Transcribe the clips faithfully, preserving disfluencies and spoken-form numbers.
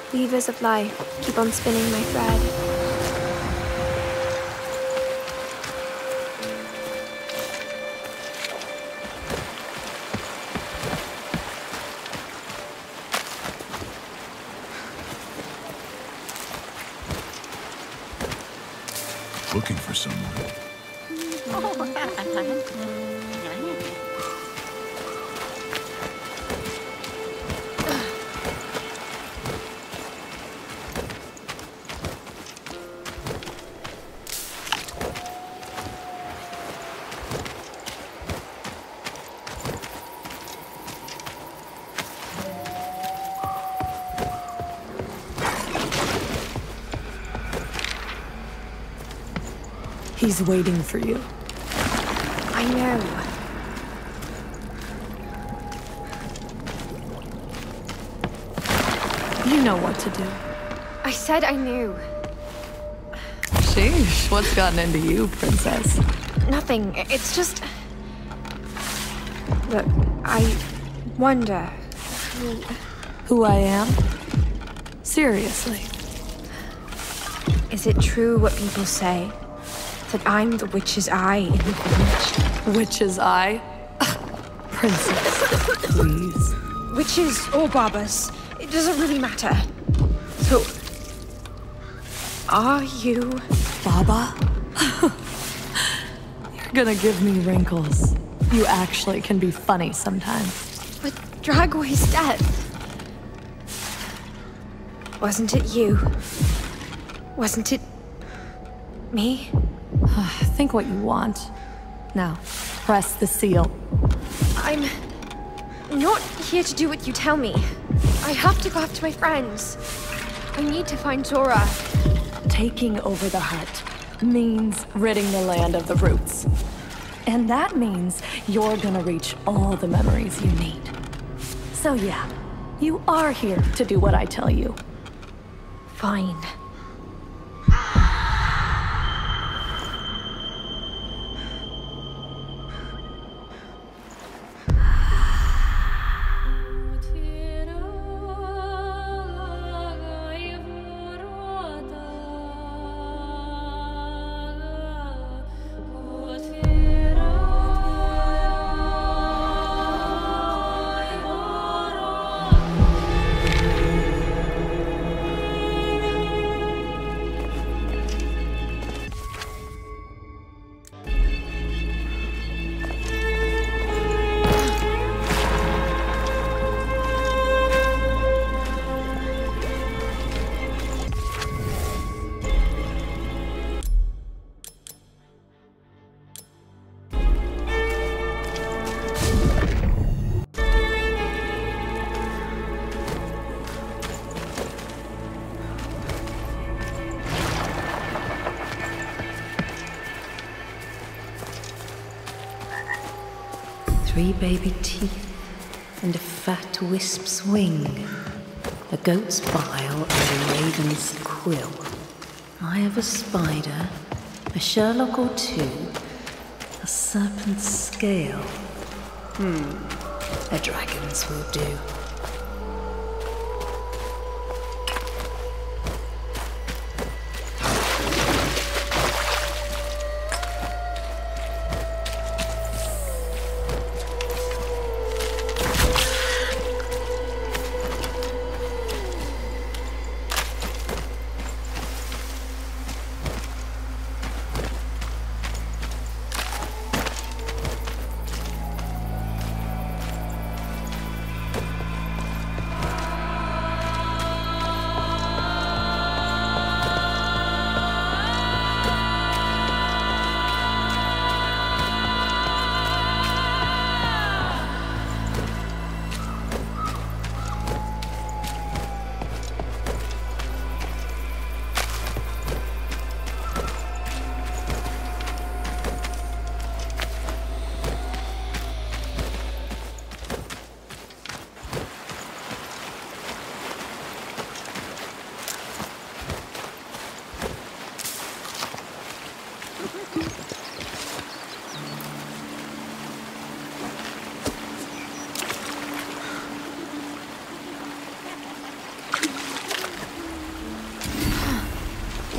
Weavers of life, keep on spinning my thread. Looking for someone. He's waiting for you. I know. You know what to do. I said I knew. Sheesh, what's gotten into you, princess? Nothing. It's just... Look, I wonder who... Who I am? Seriously. Is it true what people say? That I'm the witch's eye in the village? Witch's eye? Princess, please. Witches or barbers, it doesn't really matter. So, are you... Baba? You're gonna give me wrinkles. You actually can be funny sometimes. But Dragway's dead. Wasn't it you? Wasn't it... me? Think what you want. Now, press the seal. I'm... not here to do what you tell me. I have to go after my friends. I need to find Zora. Taking over the hut means ridding the land of the roots. And that means you're gonna reach all the memories you need. So yeah, you are here to do what I tell you. Fine. Three baby teeth and a fat wisp's wing, a goat's bile and a raven's quill. I have a spider, a Sherlock or two, a serpent's scale. Hmm, a dragon's will do.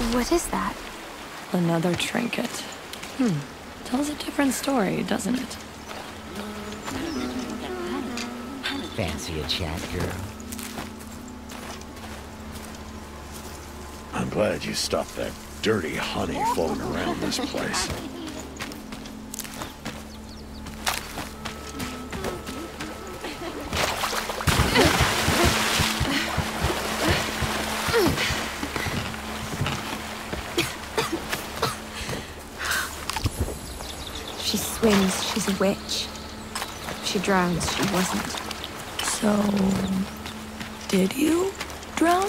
What is that? Another trinket. Hmm. Tells a different story, doesn't it? Fancy a chat, girl? I'm glad you stopped that dirty honey floating around this place. She swims, she's a witch. If she drowns, she wasn't. So... did you drown?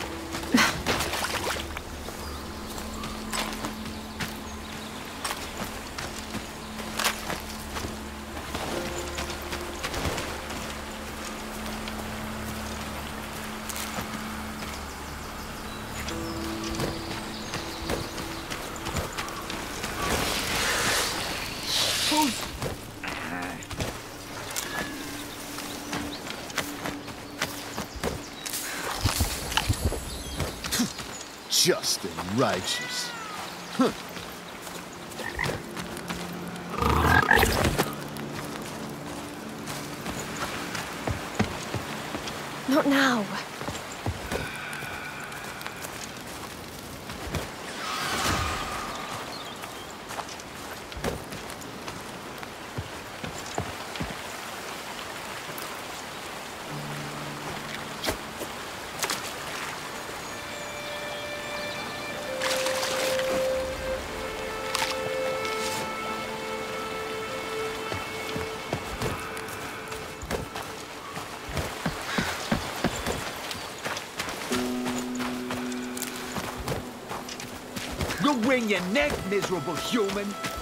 Just and righteous. Huh. Not now. You'll wring your neck, miserable human!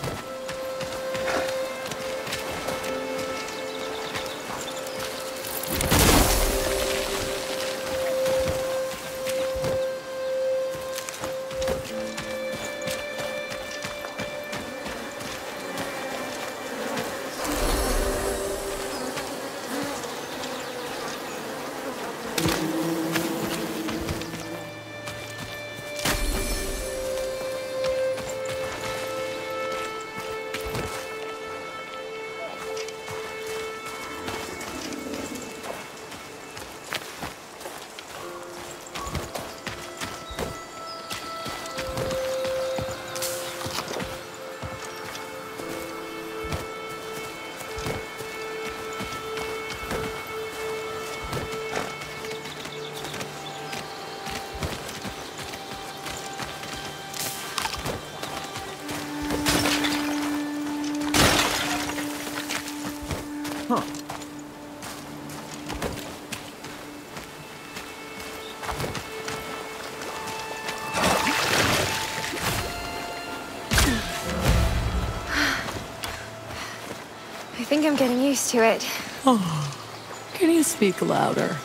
Huh. I think I'm getting used to it. Oh, can you speak louder?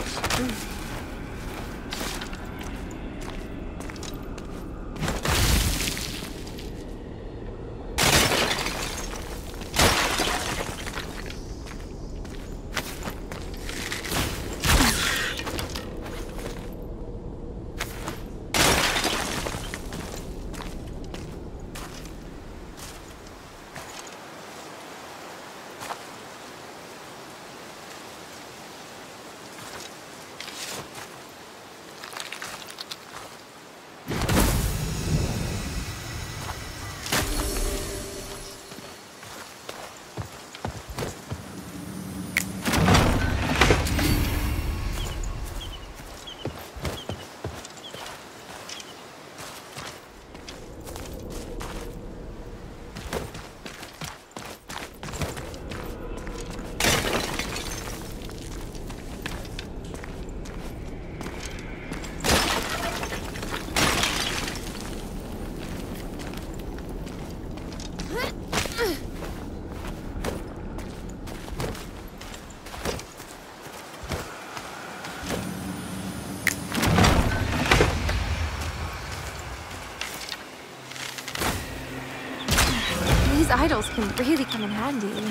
These idols can really come in handy.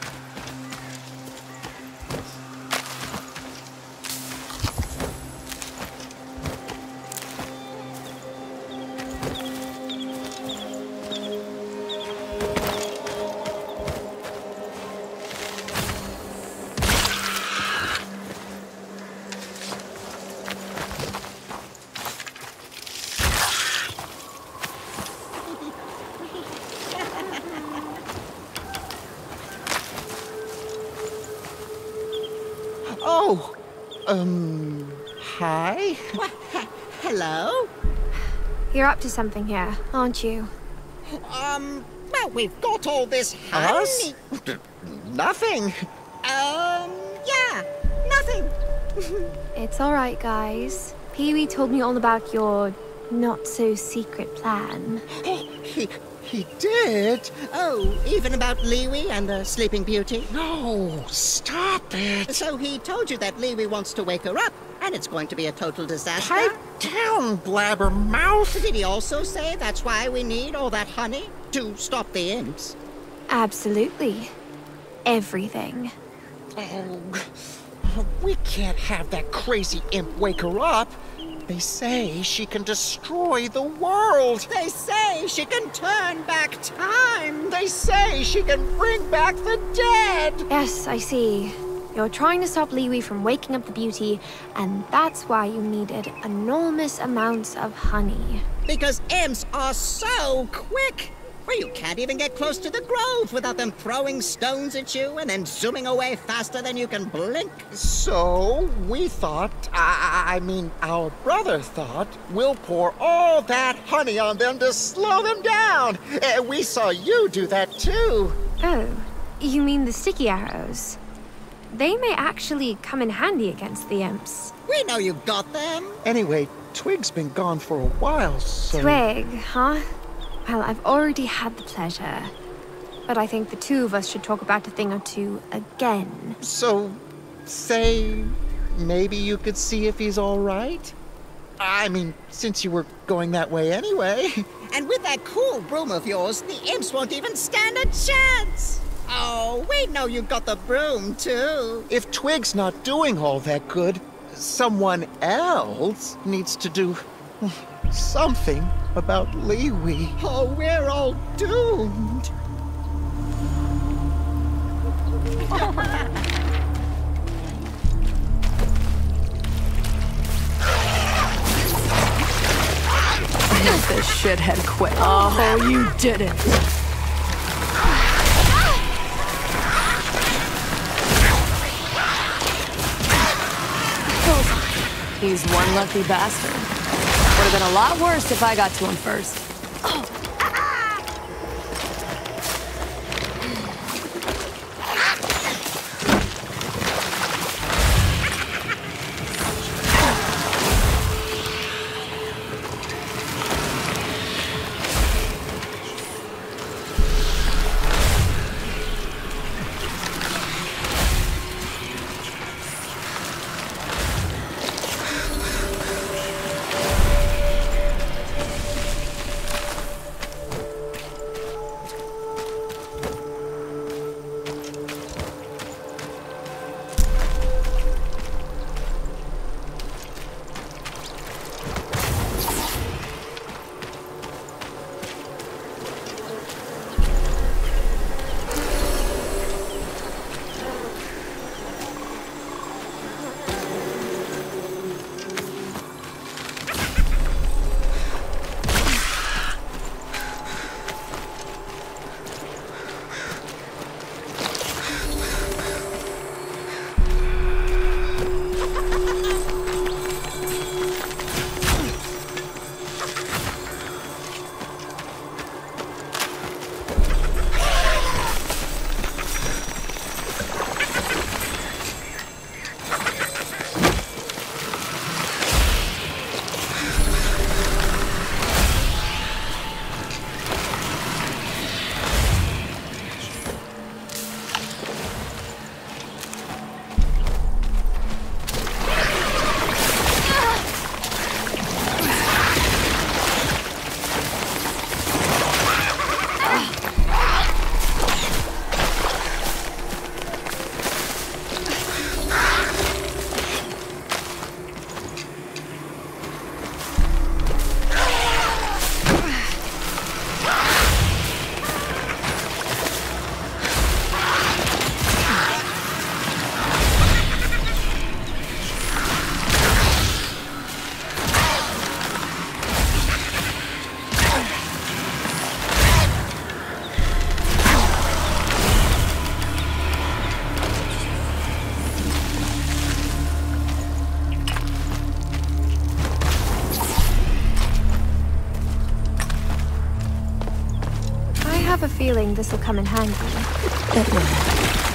Oh, um, hi? What? H hello? You're up to something here, aren't you? Um, well, we've got all this Us? honey. Nothing. Um, yeah, nothing. It's all right, guys. Pee-wee told me all about your not-so-secret plan. He, he did? Oh, even about Liwi and the Sleeping Beauty? No, stop it. So he told you that Liwi wants to wake her up, and it's going to be a total disaster? Pipe down, blabbermouth. Did he also say that's why we need all that honey? To stop the imps? Absolutely. Everything. Oh, we can't have that crazy imp wake her up. They say she can destroy the world. They say she can turn back time. They say she can bring back the dead. Yes, I see. You're trying to stop Liwi from waking up the beauty, and that's why you needed enormous amounts of honey. Because imps are so quick. Well, you can't even get close to the grove without them throwing stones at you and then zooming away faster than you can blink. So we thought, I, I mean, our brother thought, we'll pour all that honey on them to slow them down. Uh, we saw you do that too. Oh, you mean the sticky arrows? They may actually come in handy against the imps. We know you've got them. Anyway, Twig's been gone for a while, so... Twig, huh? Well, I've already had the pleasure. But I think the two of us should talk about a thing or two again. So, say, maybe you could see if he's all right? I mean, since you were going that way anyway. And with that cool broom of yours, the imps won't even stand a chance. Oh, we know you got the broom, too. If Twig's not doing all that good, someone else needs to do something about Liwi. Oh, we're all doomed. This shithead quit. Oh, you did it. He's one lucky bastard. Would have been a lot worse if I got to him first. feeling this'll come in handy. It will.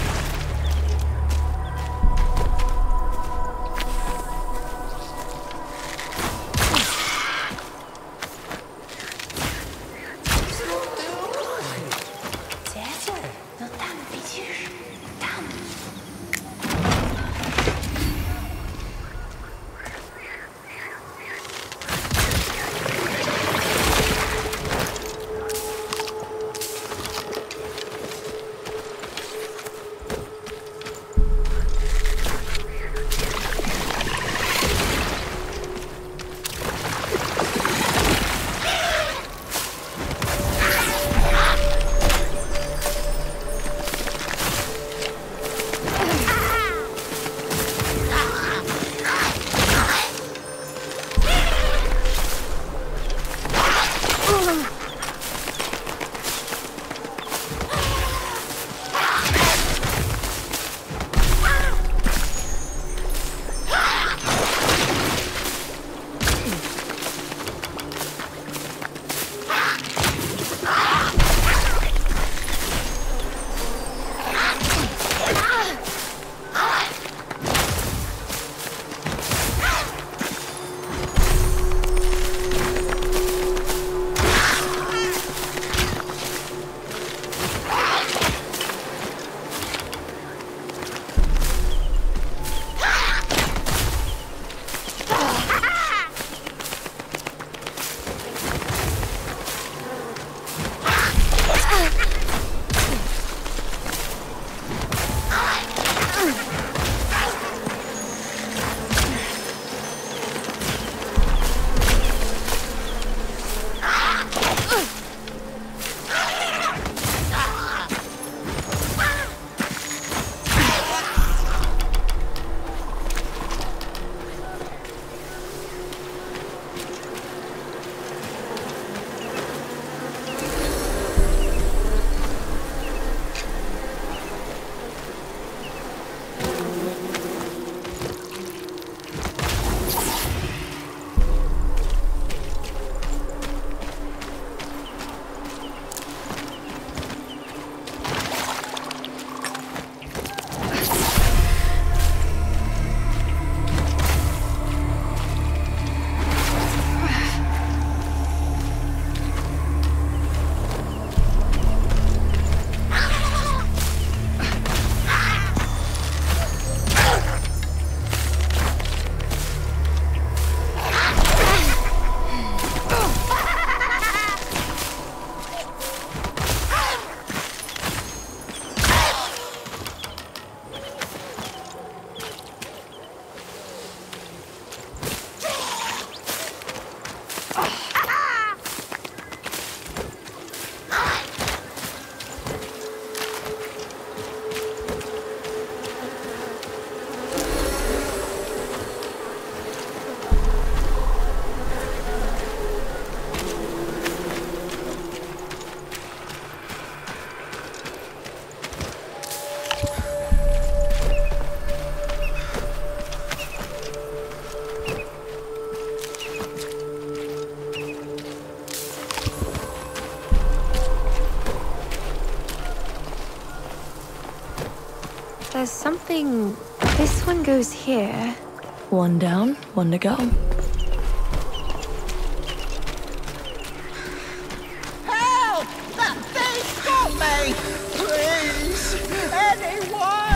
There's something... This one goes here. One down, one to go. Help! That thing's got me! Please! Anyone!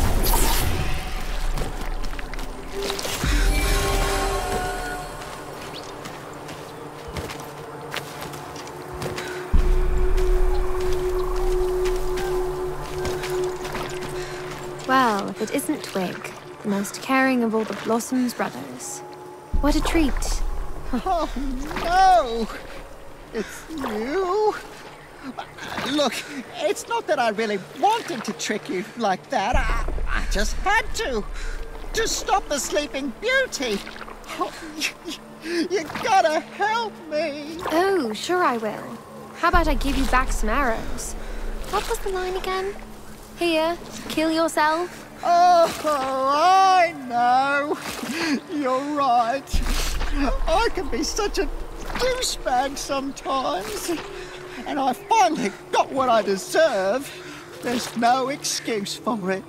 Well, if it isn't Twig, the most caring of all the Blossom's brothers. What a treat. Oh, no! It's you? Look, it's not that I really wanted to trick you like that. I, I just had to. To stop the Sleeping Beauty. Oh, you, you gotta help me. Oh, sure I will. How about I give you back some arrows? What was the line again? Here, kill yourself. Oh, I know. You're right. I can be such a douchebag sometimes. and I finally got what I deserve, there's no excuse for it.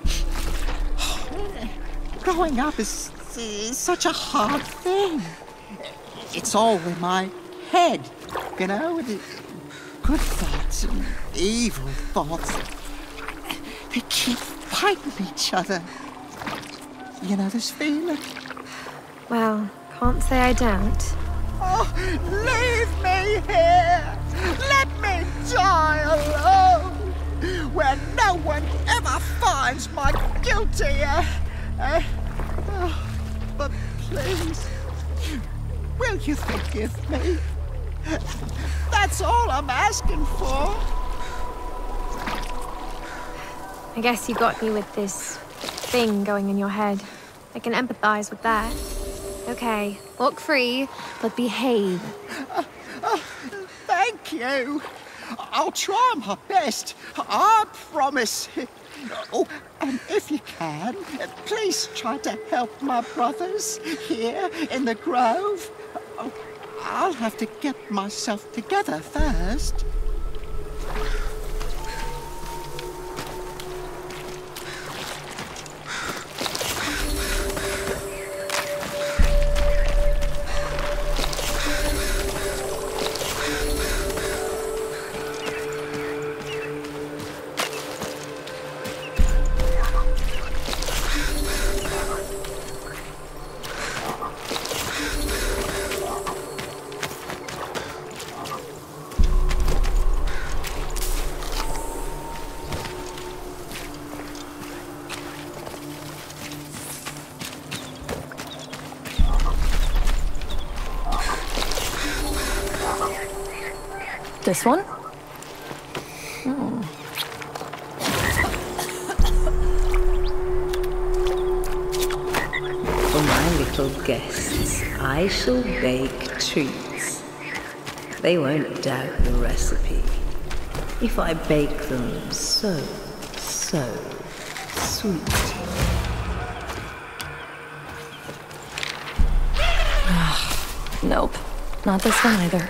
Growing up is, is such a hard thing. It's all in my head, you know? Good thoughts and evil thoughts. They keep fighting each other. You know this feeling? Well, can't say I don't. Oh, leave me here! Let me die alone! Where no one ever finds my guilty... Uh, uh, oh, but please, will you forgive me? That's all I'm asking for. I guess you got me with this thing going in your head. I can empathize with that. Okay, walk free, but behave. Uh, uh, thank you. I'll try my best. I promise. Oh, and if you can, please try to help my brothers here in the grove. Oh, I'll have to get myself together first. This one? Hmm. For my little guests, I shall bake treats. They won't doubt the recipe. If I bake them so, so sweet. Nope, not this one either.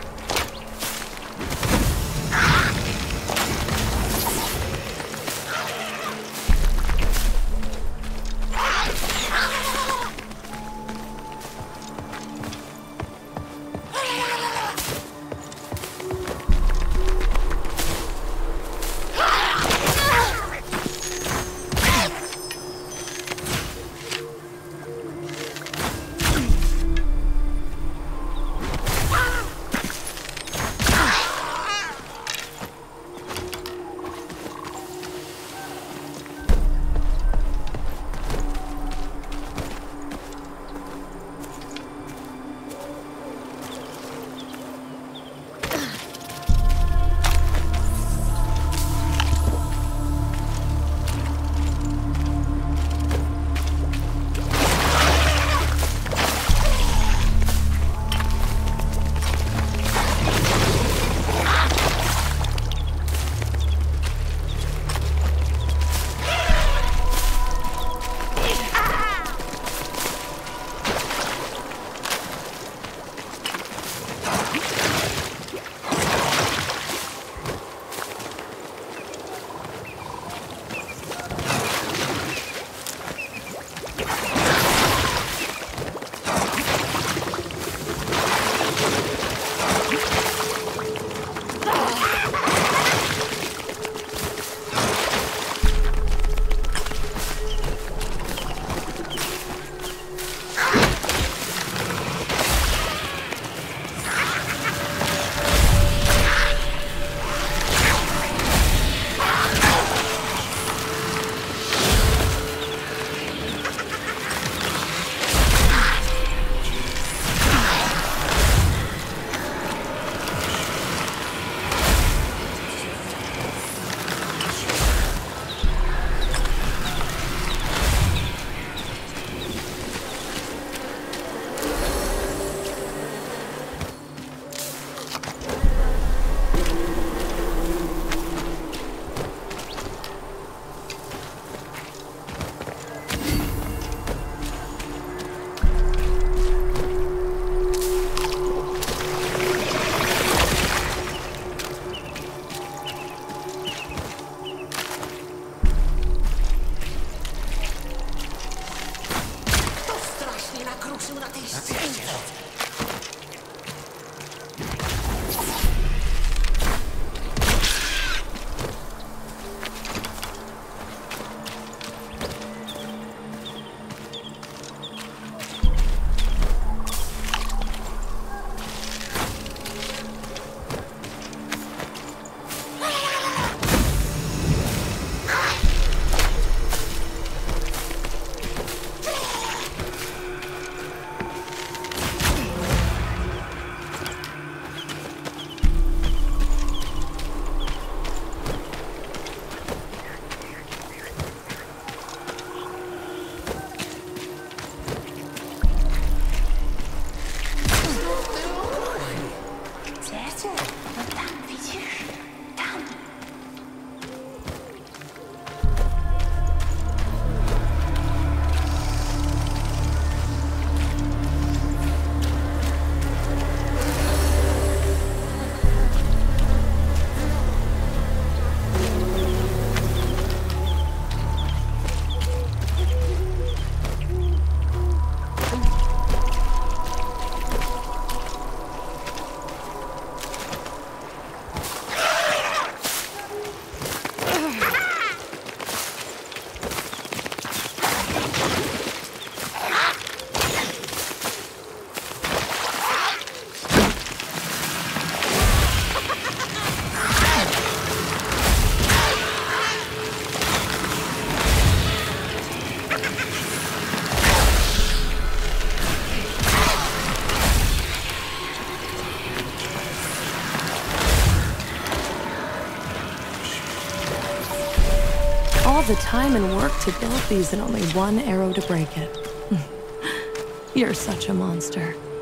All the time and work to build these and only one arrow to break it. You're such a monster.